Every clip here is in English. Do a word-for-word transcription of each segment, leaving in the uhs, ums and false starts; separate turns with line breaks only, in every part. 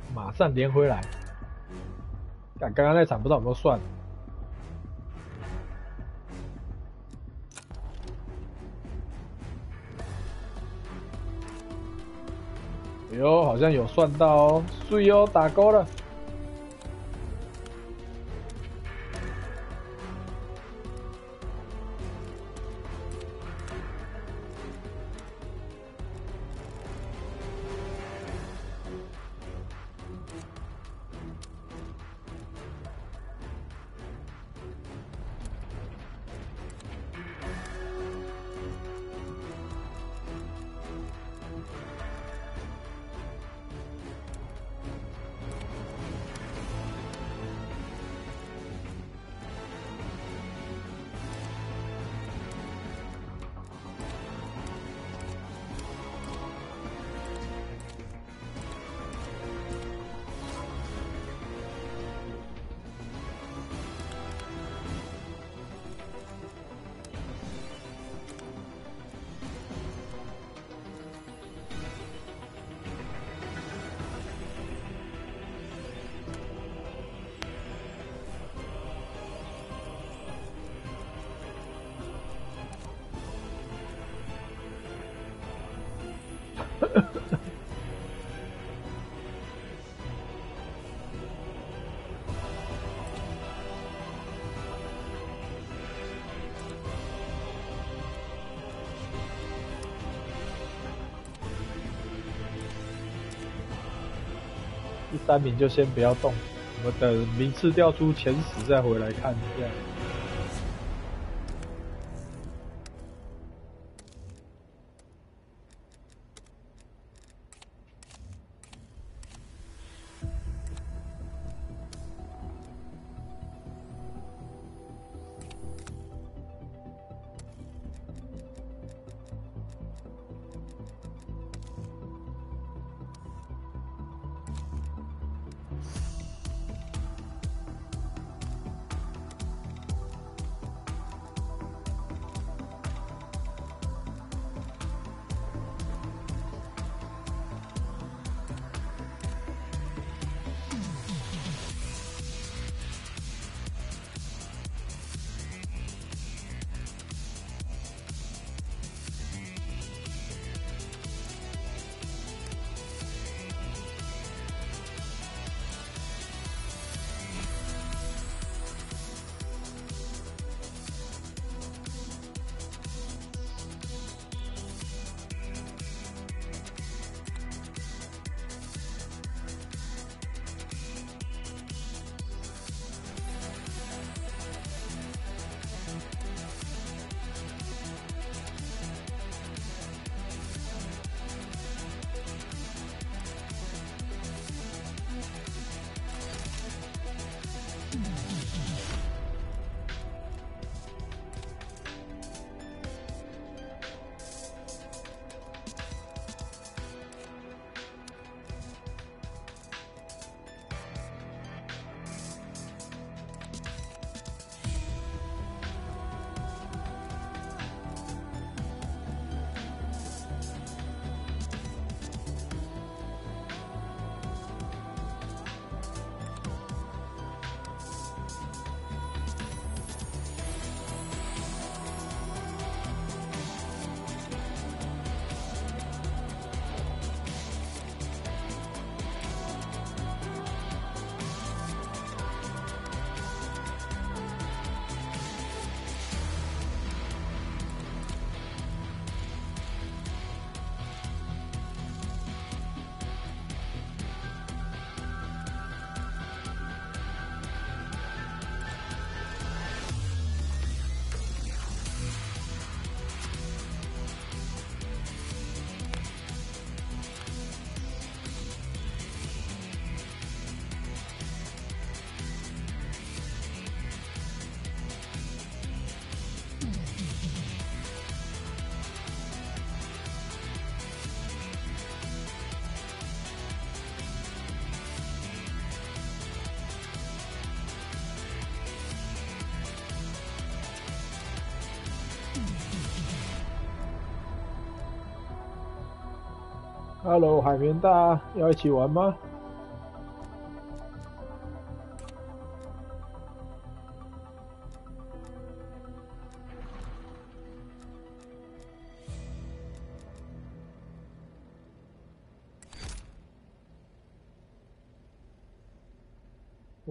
马上连回来。干，刚刚那场不知道有没有算。哎呦，好像有算到哦，水哦，打勾了。第三名就先不要动，我们等名次调出前十再回来看一下。Hello，海绵大，要一起玩吗？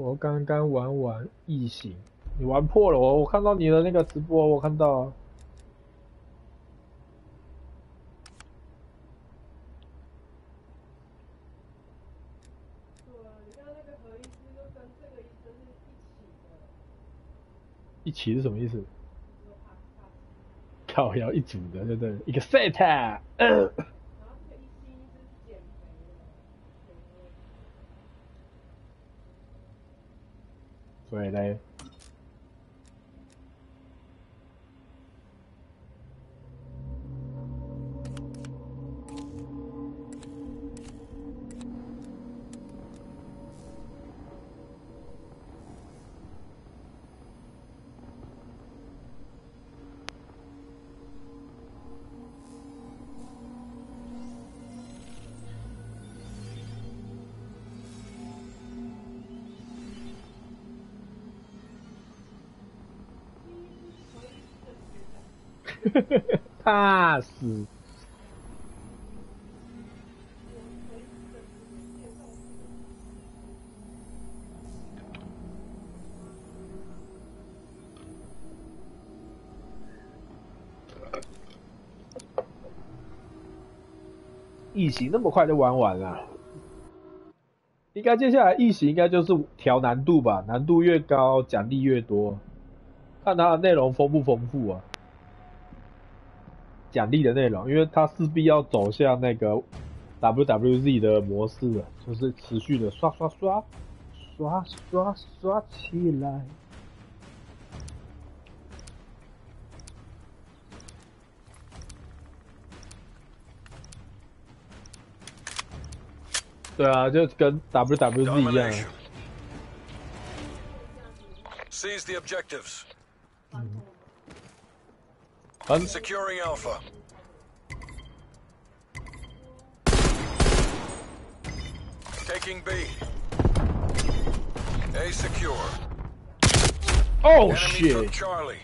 我刚刚玩完异形，你玩破了我，我看到你的那个直播，我看到啊。
对啊，你看那个何医师就跟这个医生是一起的。
一起是什么意思？
说他他
靠，要一组的，对不对？一个 set。呃、
然后这个医生一直是减肥的，减肥。
所以嘞。怕死！异形那么快就玩完了，应该接下来异形应该就是调难度吧，难度越高奖励越多，看它的内容丰不丰富啊。奖励的内容，因为它势必要走向那个 W W Z 的模式了，就是持续的刷刷刷，刷刷刷起来。对啊，就跟 W W Z 一样。
Seize the objectives.
嗯。
Securing Alpha. Taking B. A secure.
Oh
Enemy
shit!
took Charlie.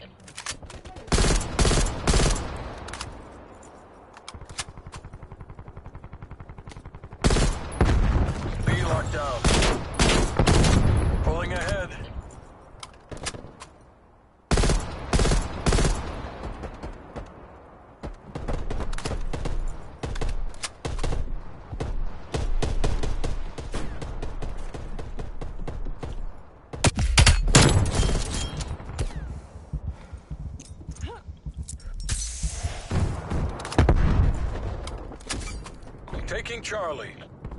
B locked down. Pulling ahead. Taking Charlie.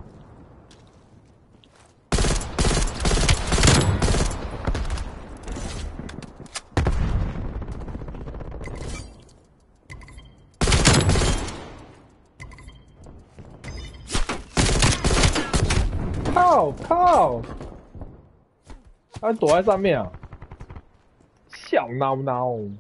靠靠！他躲在上面啊，小孬孬。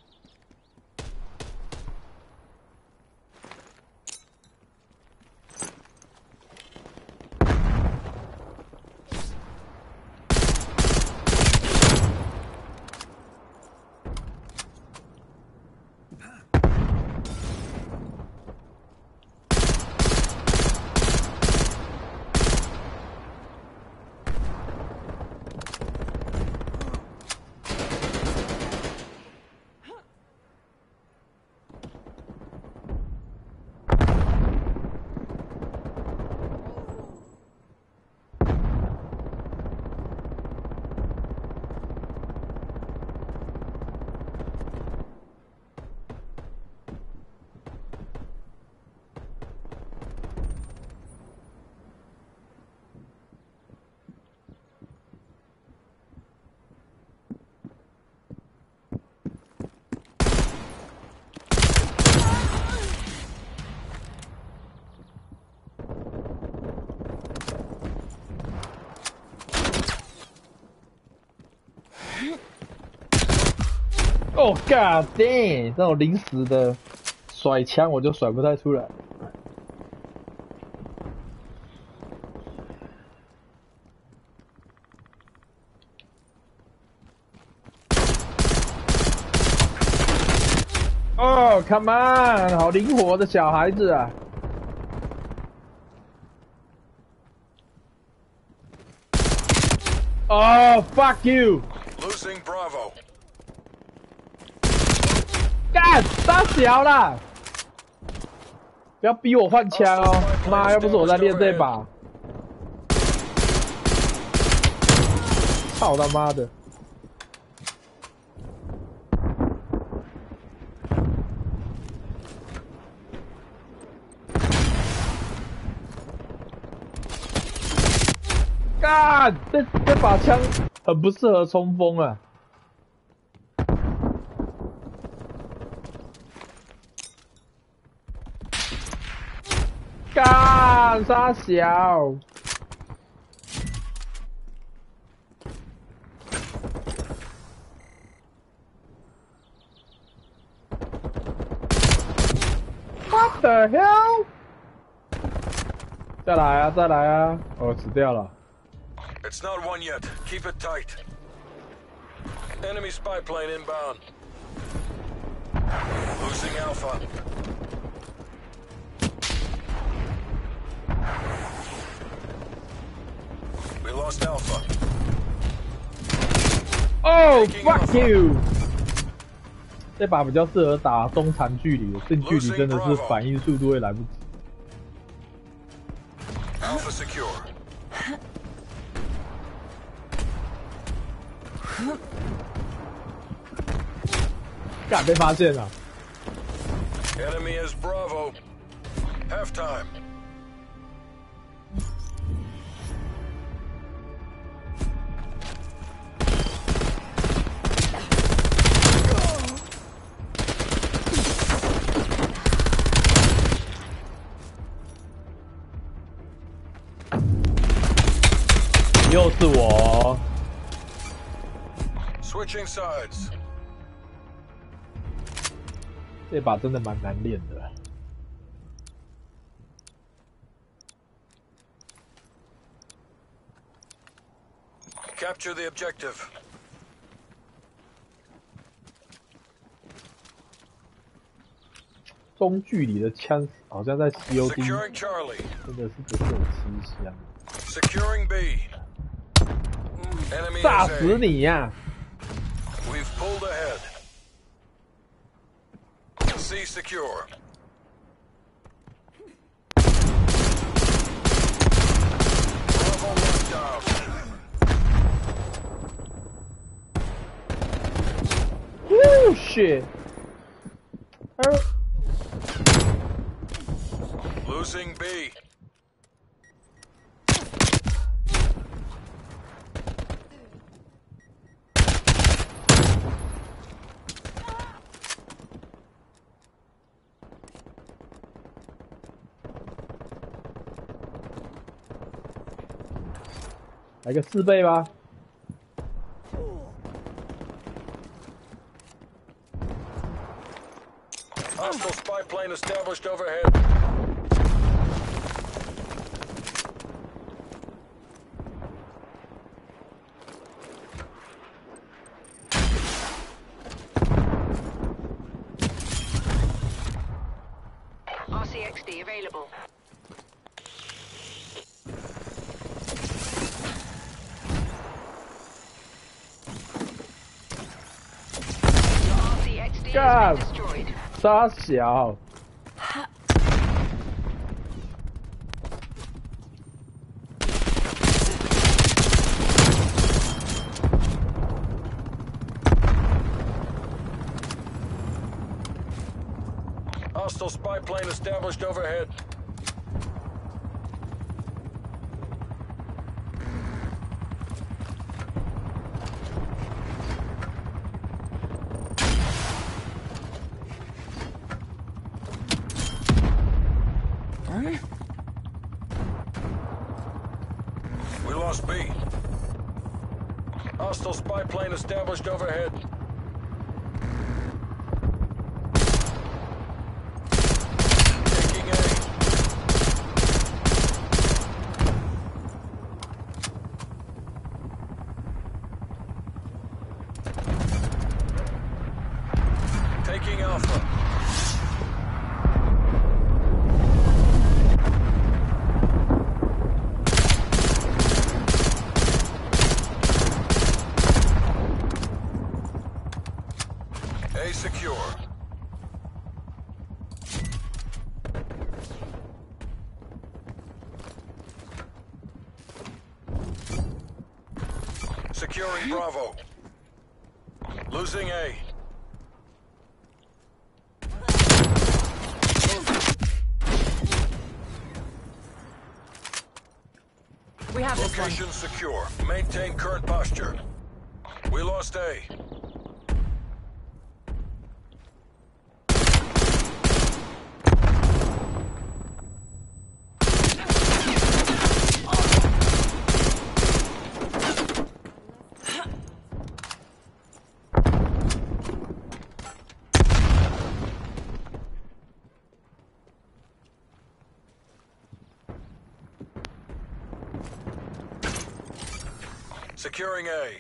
哦 ，God damn！ 这种临时的甩枪我就甩不太出来。哦 ，Come on， 好灵活的小孩子啊！ Oh fuck you！
Losing Bravo.
干，大小啦！不要逼我换枪哦！妈，要不是我在练这把，操他妈的！干，这这把枪很不适合冲锋啊！干，傻小。What the hell？ 再来啊，再来啊！哦，死掉了。
It's not one yet. Keep it tight. Enemy spy plane inbound. Losing Alpha. We lost Alpha.
Oh fuck you！ 这把比较适合打中长距离，近距离真的是反应速度会来不及。
Alpha secure.
干，被发现了。
Enemy is Bravo. Half time.
Yo 又是我。
Switching sides.
这把真的蛮难练的。
Capture the objective.
中距离的枪好像在 C O D，
Securing Charlie.
真的是不是很吃香。
Securing B. Enemy
炸
is
死
A.
你呀、啊！
We've pulled ahead. C secure. Bravo locked down.
Woo shit! Uh,
Losing B.
来个四倍吧。
Hostile spy plane established overhead.
R C X D available. Your R C X D has been destroyed.
傻小。
Hostile spy plane established overhead. We lost B. Hostile spy plane established overhead. Taking A. Taking Alpha. A secure. Securing Bravo. Losing A.
We have this one.
Location secure. Maintain current posture. We lost A. Securing A.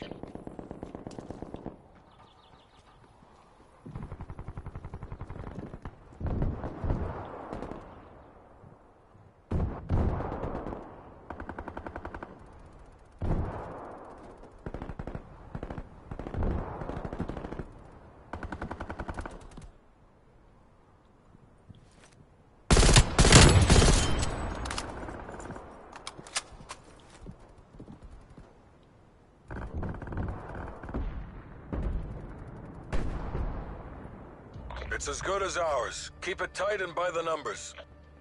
It's as good as ours. Keep it tight and by the numbers.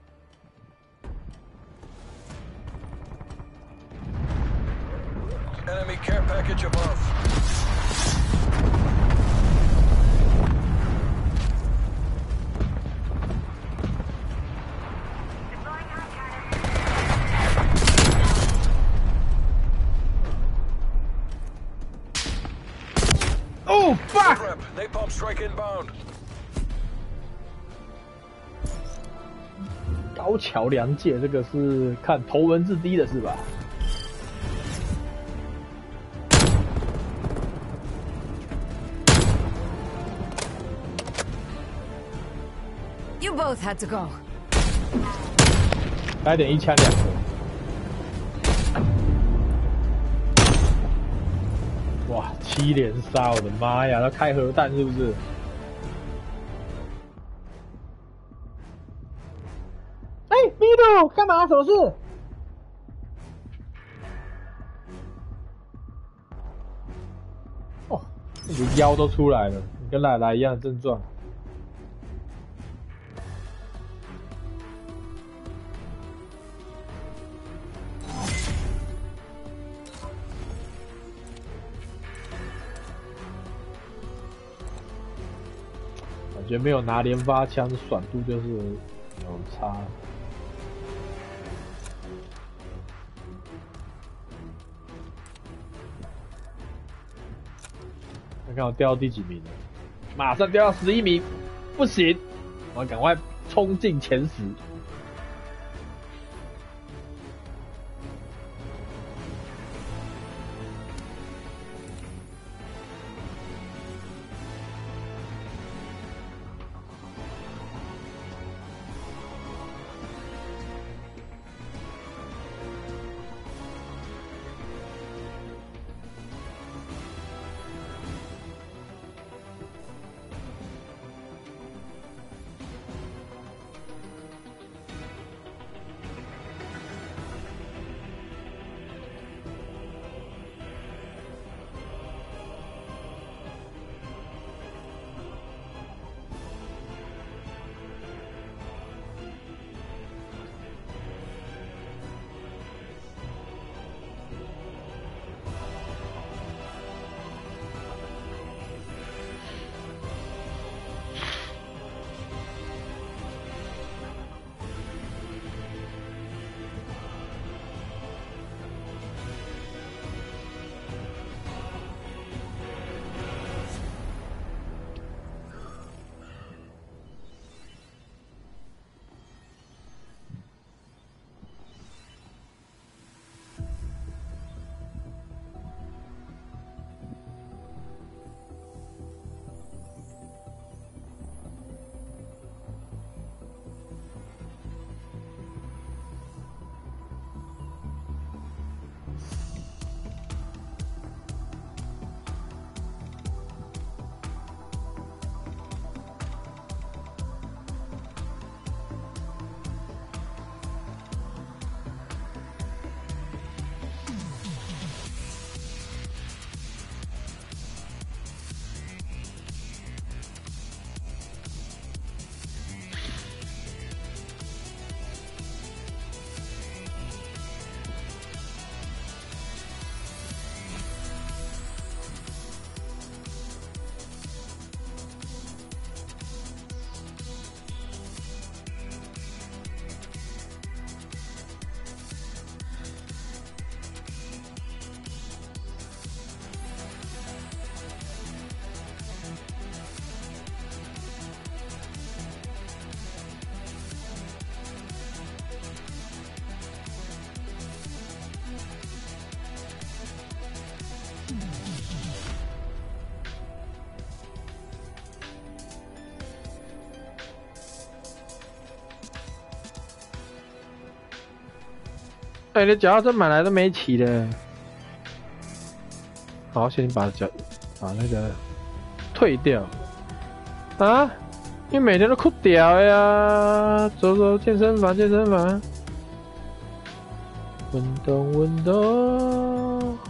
Enemy care package above.
Oh fuck!
Rep, napalm strike inbound.
高桥良介，这个是看头文字 D 的是吧？
You both had to go.
来点一枪两个。哇，七连杀！我的妈呀，他开核弹是不是？ 哎 ，B 度干嘛？什么事？哦，你的腰都出来了，跟奶奶一样的症状。感觉没有拿连发枪，爽度就是有差。 看看我掉到第几名了，马上掉到十一名，不行，我要赶快冲进前十。
哎、你的脚踏车买来都没骑的。好，先把脚把那个退掉啊，因为每天都哭屌呀。走走健身房，健身房，运动运动。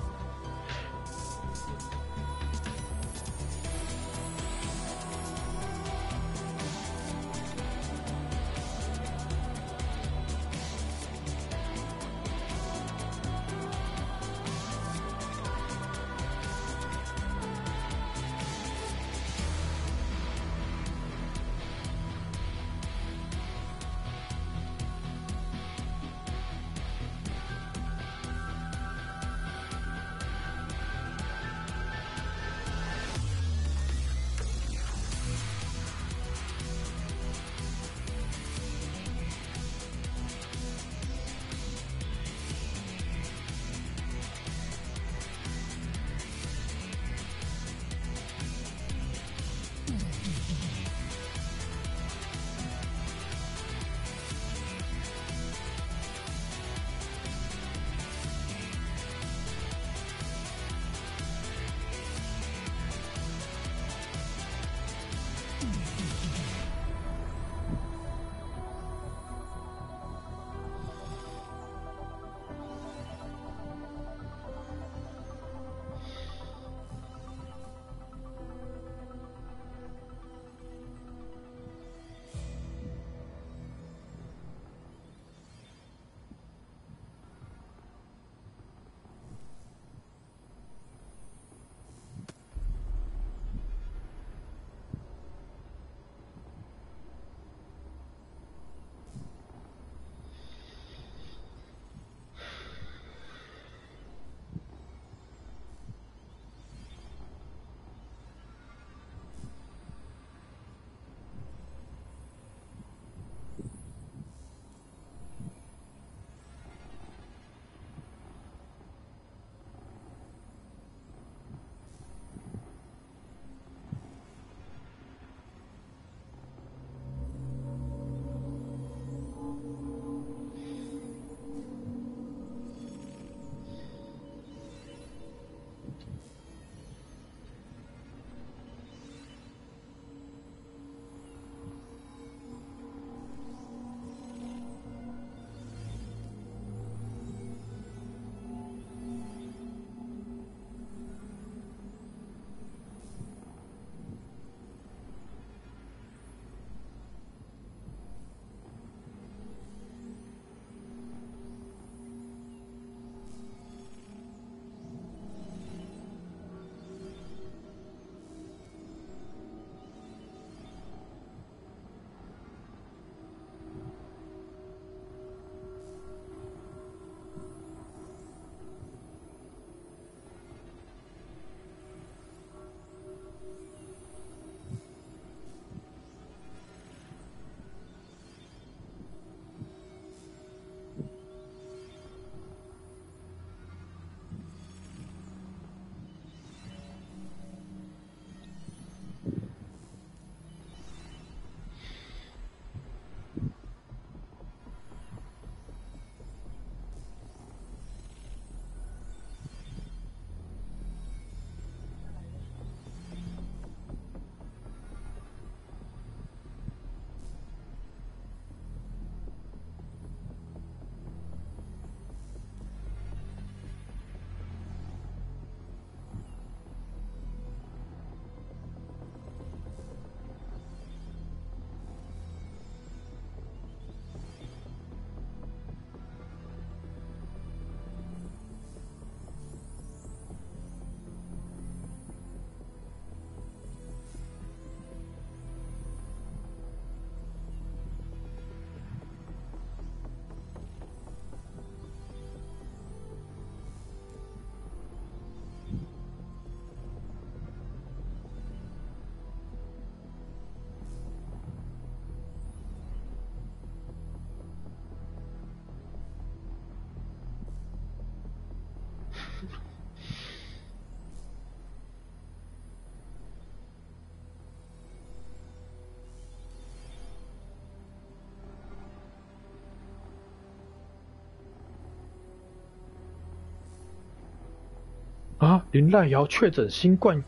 啊，林濑遥确诊新冠。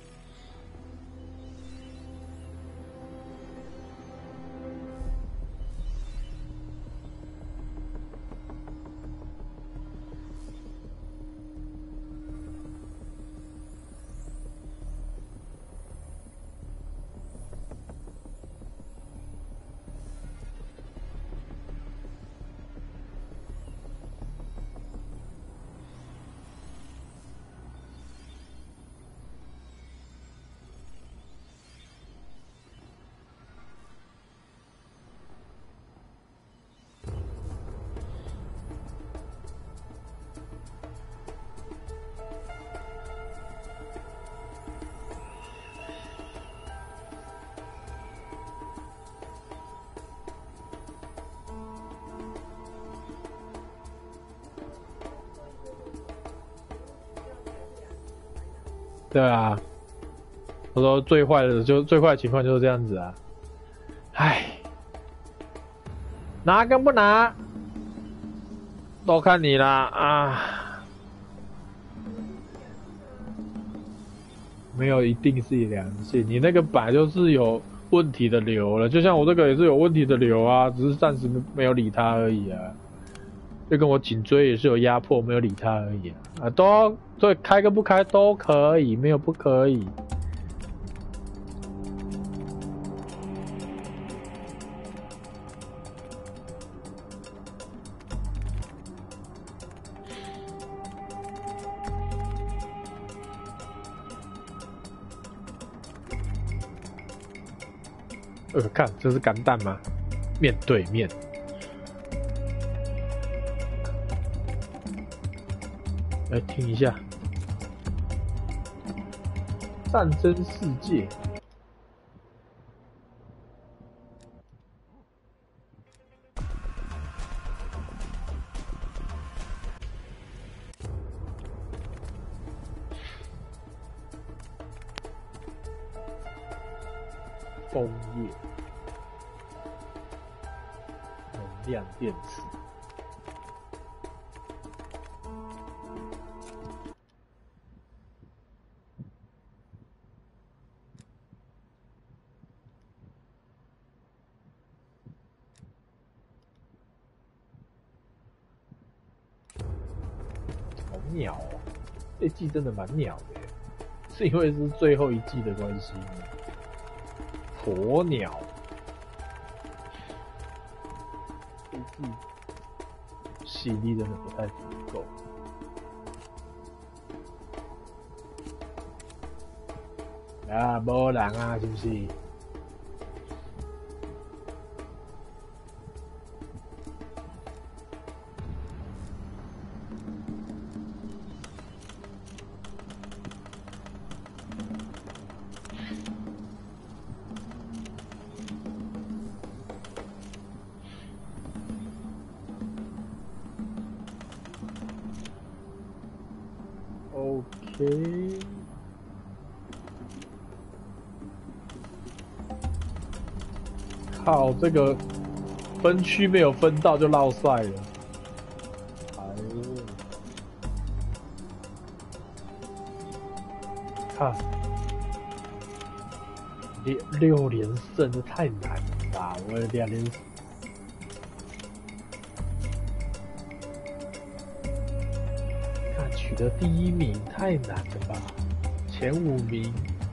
对啊，我说最坏的就最坏的情况就是这样子啊，唉，拿跟不拿，都看你啦啊，没有一定是良性，你那个本来就是有问题的瘤了，就像我这个也是有问题的瘤啊，只是暂时没有理它而已啊。就跟我颈椎也是有压迫，没有理它而已啊，啊都对，开跟不开都可以，没有不可以。呃，看这是干蛋吗？面对面。来听一下，《战争世界》枫叶能量电池。鸟、哦，这季真的蛮鸟的，是因为是最后一季的关系吗？鸵鸟，这季吸引力真的不太足够。啊，无人啊，是不是？OK， 靠，这个分区没有分到就落赛了。哎呦，看六六连胜，这太难了吧！我两连。取得第一名太难了吧？前五名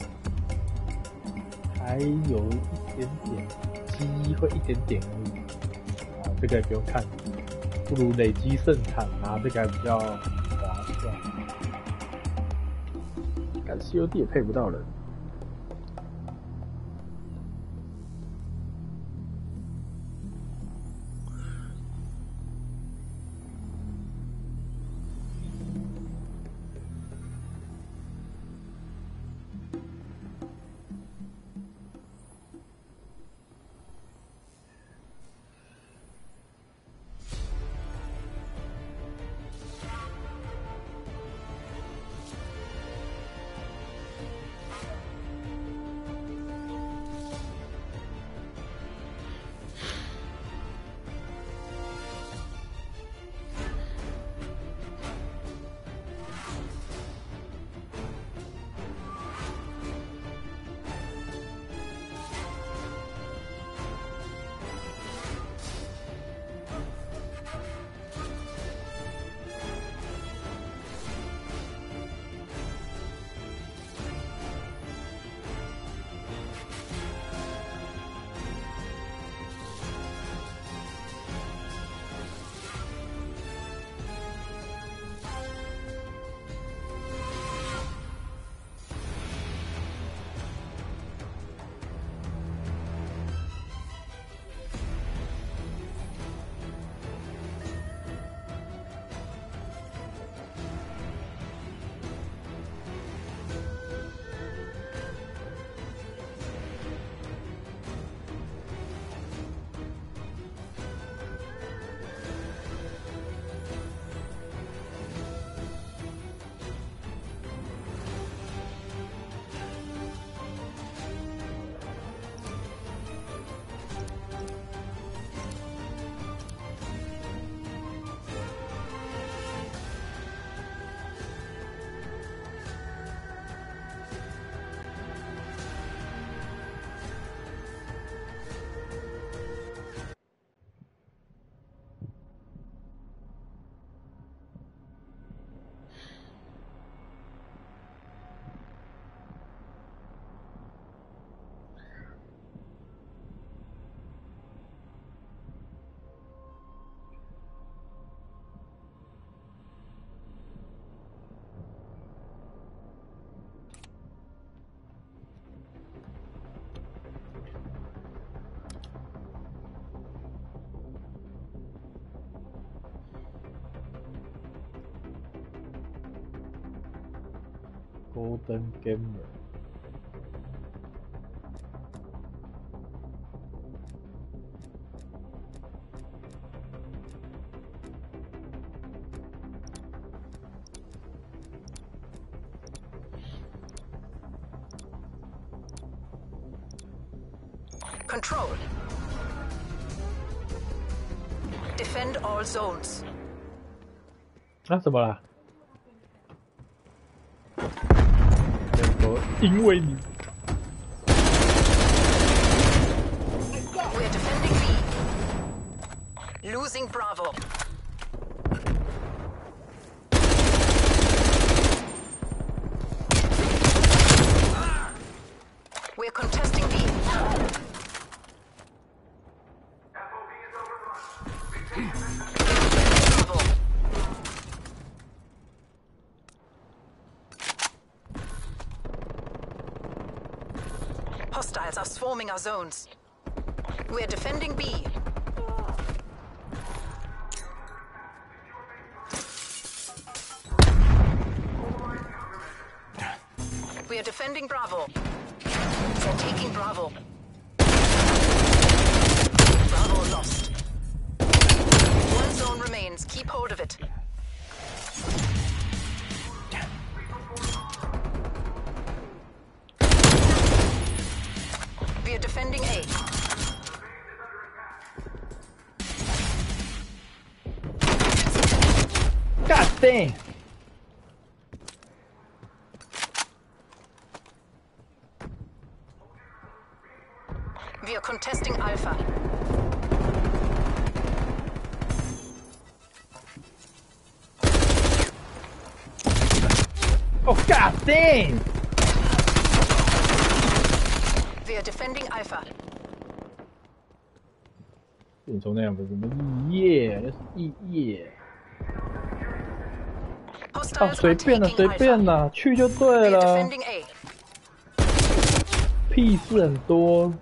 还有一点点机会，一点点而已。啊，这个也不用看，不如累积胜场拿这个还比较划算。但 C O D 也配不到人。 Golden Gamer。
Control. Defend all zones.
啊，怎么了？因为你。
We're defending B. Losing Bravo. We're contesting B. Bravo. Hostiles are swarming our zones. We're defending B. We are defending Bravo. They're taking Bravo. Bravo lost. One zone remains. Keep hold of it. We are defending A.
God damn!
We are contesting Alpha.
Oh god damn!
We are defending Alpha.
你从那样不是什么异业，那是异业。哦，
Hostiles
随
are
便了，
taking
随便
Alpha.
啦，去就对
We are
了。
defending A.
屁事很多。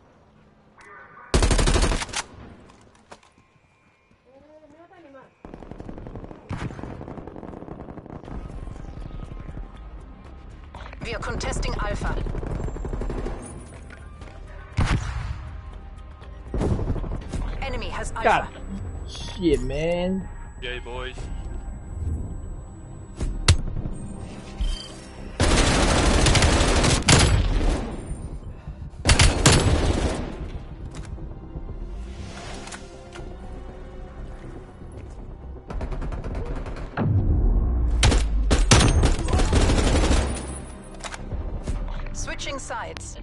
We are contesting Alpha. Enemy has Alpha.
God shit, man.
Yay, boys.
Switching sides.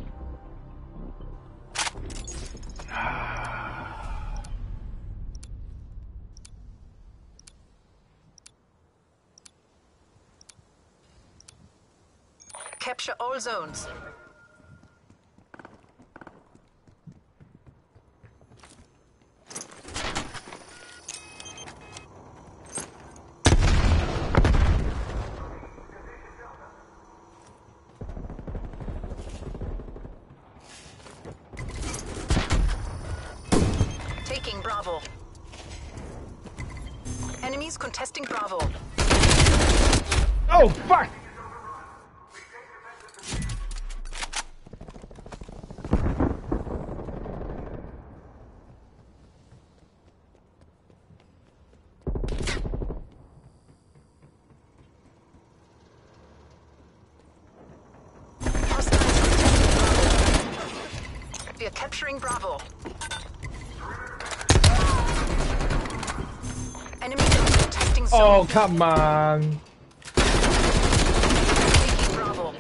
Capture all zones. Taking Bravo. Enemies contesting Bravo.
Oh fuck!
We are capturing Bravo. Enemy contesting zone.
Oh come on!
Taking Bravo.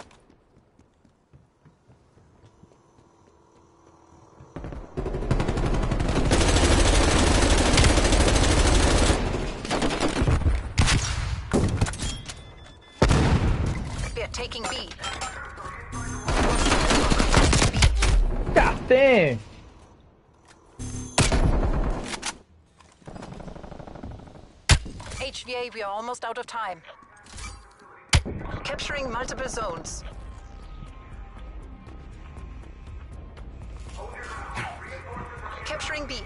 We are taking B.
God damn!
H V A, we are almost out of time. Capturing multiple zones. Capturing B.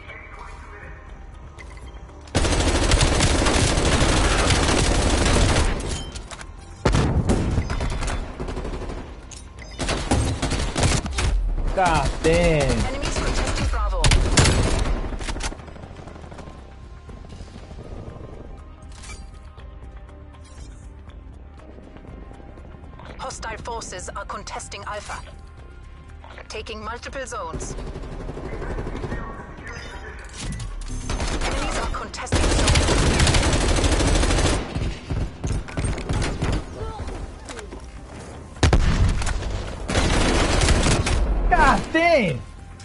God damn！
Enemies contesting Bravo. Hostile forces are contesting Alpha. Taking multiple zones. Enemies are contesting zones.
God damn！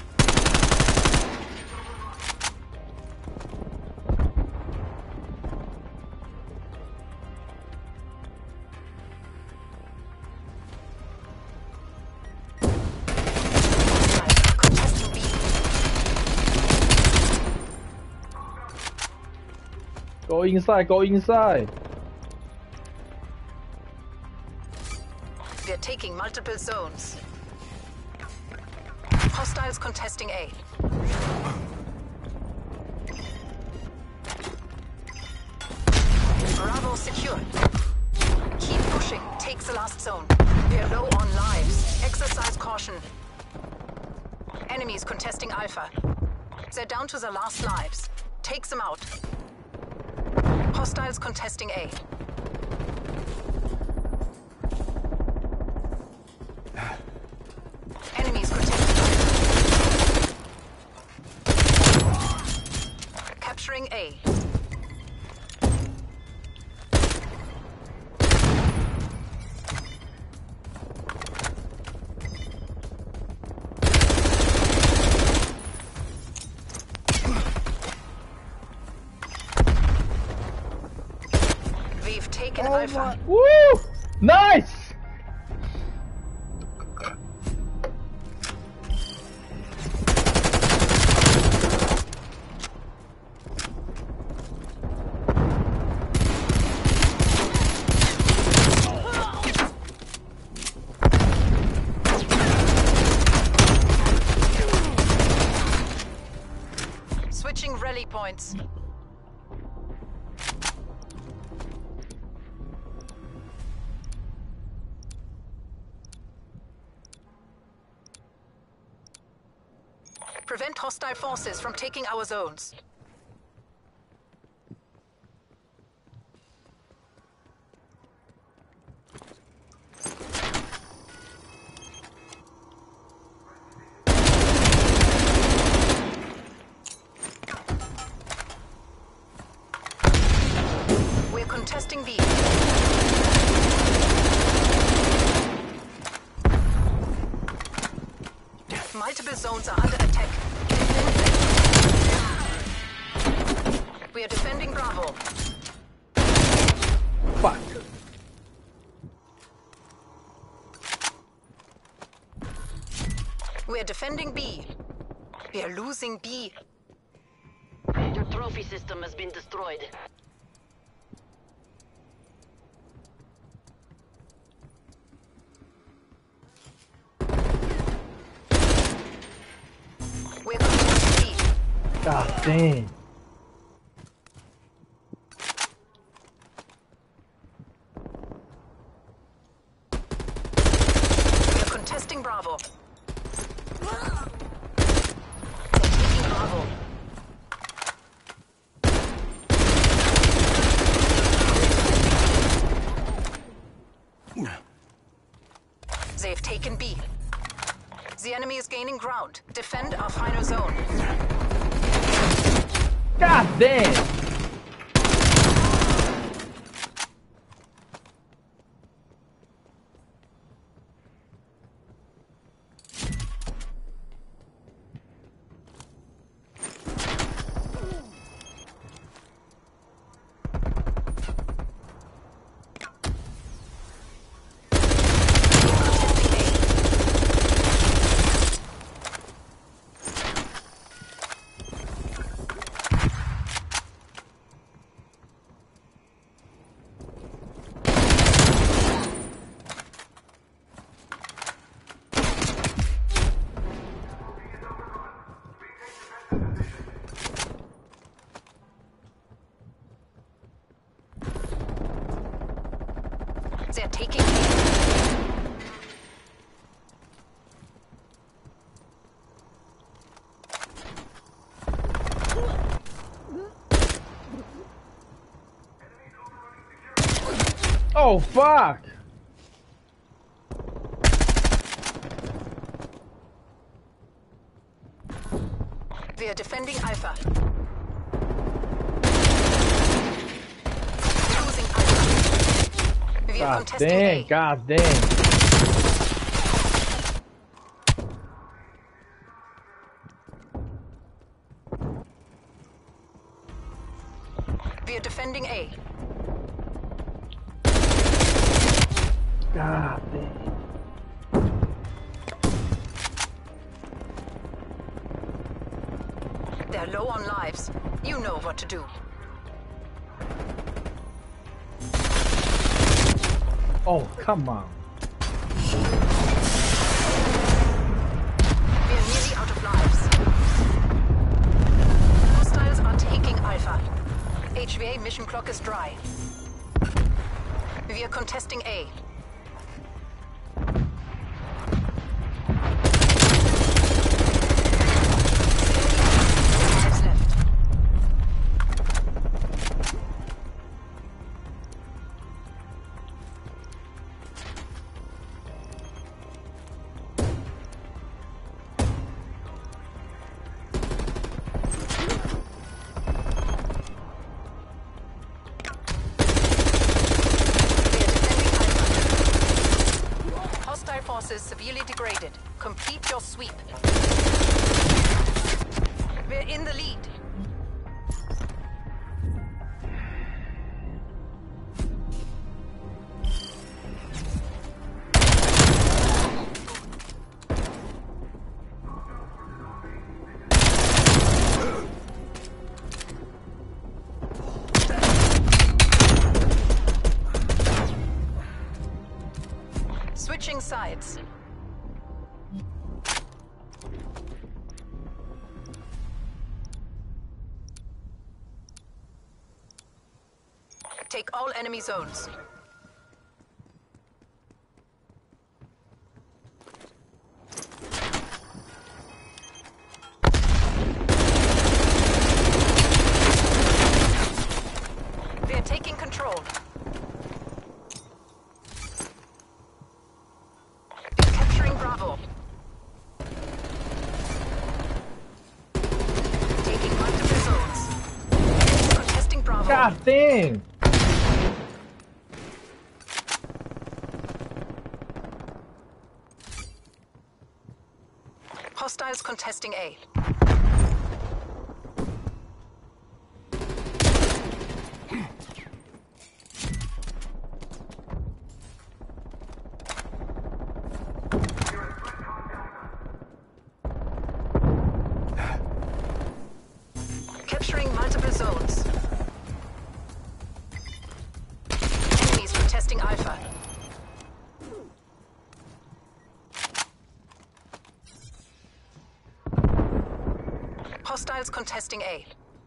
Contesting B.
Go inside, go inside.
We are taking multiple zones. Hostiles contesting A. Bravo secure. Keep pushing. Take the last zone. We are low on lives. Exercise caution. Enemies contesting Alpha. They're down to the last lives. Take them out. Hostiles contesting A. Enemies contesting Alpha. Capturing A. We've taken Alpha.
Woo! Nice!
Switching rally points. Prevent hostile forces from taking our zones. We're contesting B. Multiple zones are under attack. We are defending Bravo.
Fuck.
We are defending B. We are losing B.
Your trophy system has been destroyed.
We're contesting B.
God damn.
We are contesting Bravo. They're taking Bravo. They've taken B. The enemy is gaining ground. Defend our final zone.
God damn. Oh fuck!
We are defending Alpha. Losing Alpha. We are
God
contesting
dang!
A.
God dang!
We are defending A.
God dang!
They're low on lives. You know what to do.
Oh come on!
We are nearly out of lives. Hostiles are taking Alpha. H V A mission clock is dry. We are contesting A. Lives left. Hostile forces severely degraded. Complete your sweep. We're in the lead. Switching sides. Take all enemy zones. We're taking control. We're capturing Bravo. Taking multiple zones. Contesting Bravo.
God dang!
Hostiles contesting A. Capturing multiple zones. Enemies contesting Alpha. Hostiles contesting A.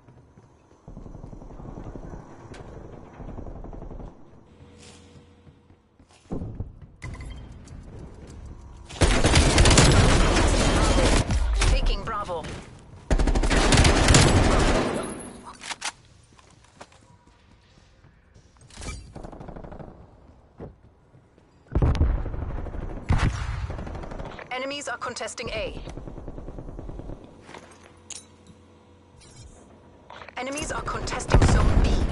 Taking Bravo. Enemies are contesting A. Enemies are contesting Zone B.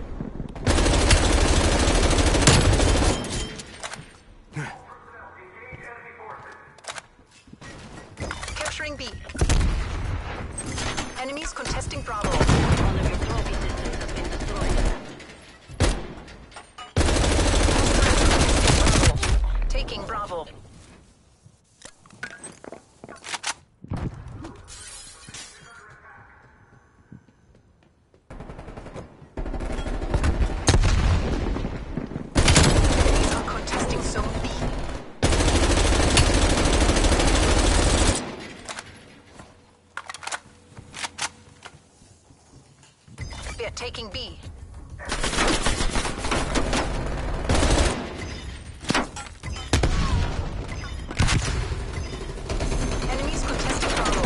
Capturing B. Enemies contesting Bravo.
One of your trophy systems has been destroyed.
Bravo. Taking Bravo. Enemies are contesting Zone B. They're taking B. Enemies contesting Bravo.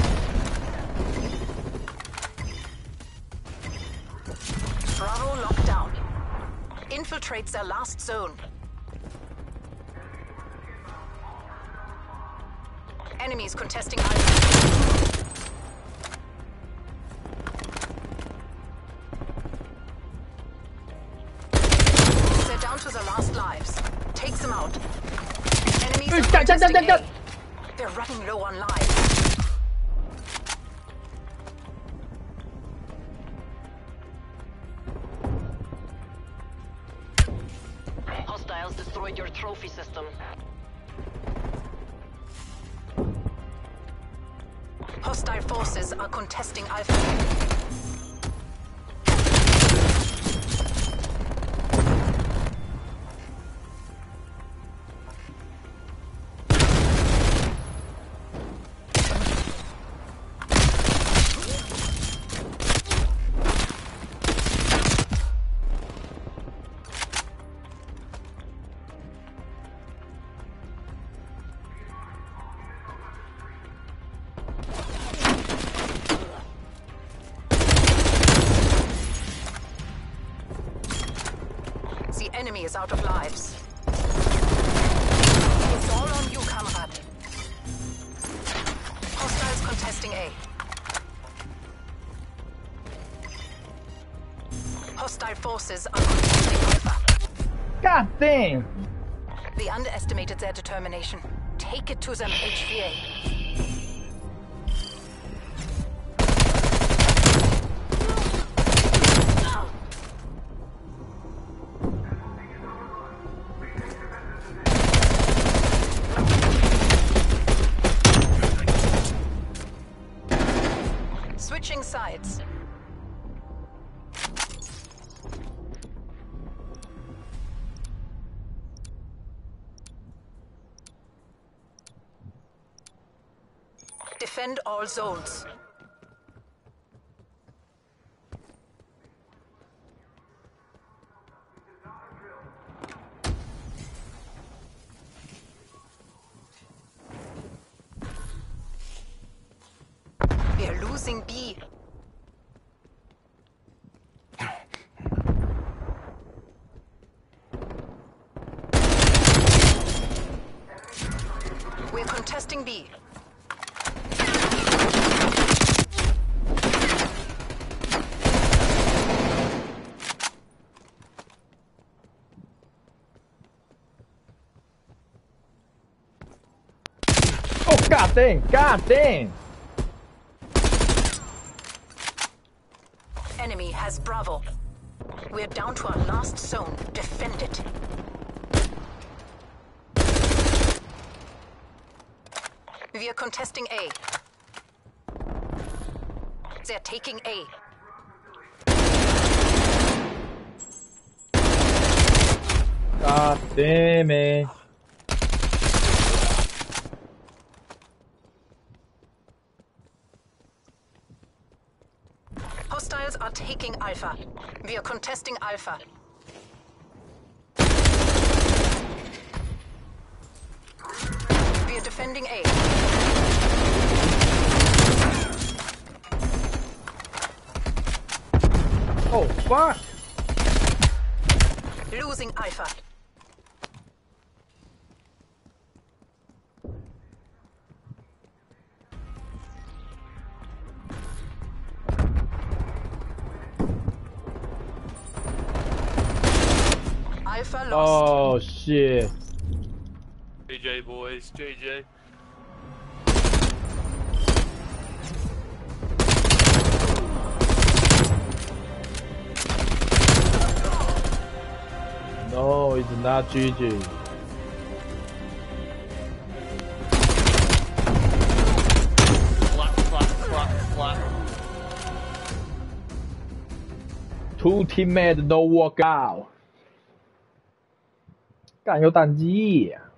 Bravo locked down. It's their last zone. Enemies contesting Alpha. They're down to the last lives. Take them out. Enemies are contesting A. They're running low on lives.
Hostiles destroyed your trophy system.
Hostile forces are contesting Alpha. The enemy is out of lives. It's all on you, comrade. Hostiles contesting A. Hostile forces are contesting Alpha.
God dang!
They underestimated their determination. Take it to them, H V A. Switching sides. Defend all zones. We're losing B. We're contesting B.
Oh, god dang! God dang!
Enemy has Bravo. We're down to our last zone. Defend it. We are contesting A. They're taking A.
God damn it!
Hostiles are taking Alpha. We are contesting Alpha. We are defending A.
Oh fuck!
Losing Alpha. Alpha lost.
Oh shit!
J J boys, J J.
No, it's not G G.
Clap, clap, clap, clap.
Two teammates no work out。干有弹机。